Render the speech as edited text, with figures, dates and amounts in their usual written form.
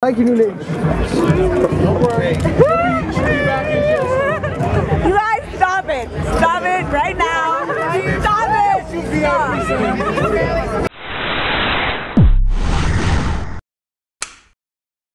Like your new name. Don't worry. You guys, stop it. Stop it right now. Stop it. Stop.